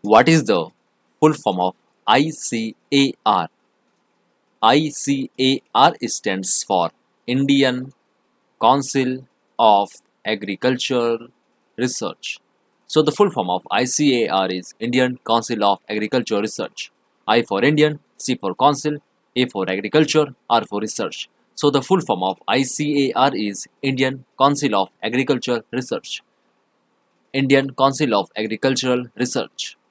What is the full form of ICAR? ICAR stands for Indian Council of Agricultural Research. So the full form of ICAR is Indian Council of Agricultural Research. I for Indian, C for Council, A for Agriculture, R for Research. So the full form of ICAR is Indian Council of Agricultural Research. Indian Council of Agricultural Research.